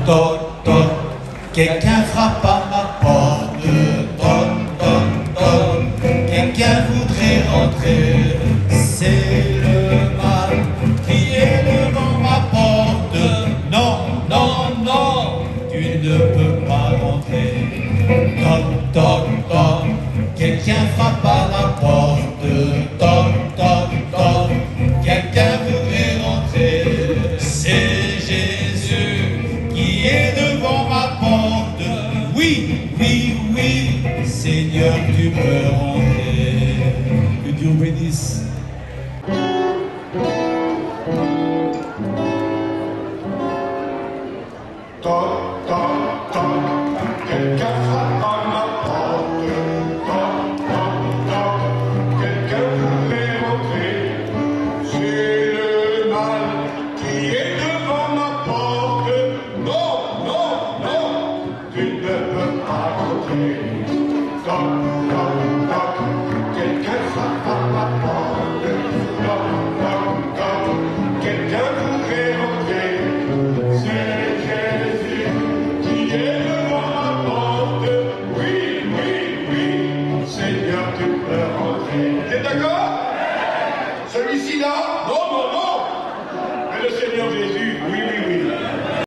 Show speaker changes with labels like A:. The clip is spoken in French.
A: toc toc, quelqu'un frappe à ma porte. Toc toc toc, quelqu'un voudrait rentrer. C'est le mal qui est devant ma porte. Non, non, non, tu ne peux pas rentrer. Toc toc toc, quelqu'un frappe à la porte. Toc toc toc, quelqu'un voudrait rentrer. C'est Jésus qui est devant ma porte. Oui, oui, oui, Seigneur, tu peux rentrer. Que Dieu vous bénisse.
B: Toc, toc, toc, quelqu'un frappe à ma porte. Toc, toc, toc, quelqu'un voudrait rentrer. C'est le mal qui est devant ma porte. Non, non, non, tu ne peux pas rentrer. Toc, toc, toc, quelqu'un frappe à ma porte. Toc, toc, toc, quelqu'un voudrait rentrer. C'est Jésus qui est devant ma porte. Oui, oui, oui, Seigneur, tu peux rentrer. T'es d'accord? Celui-ci là,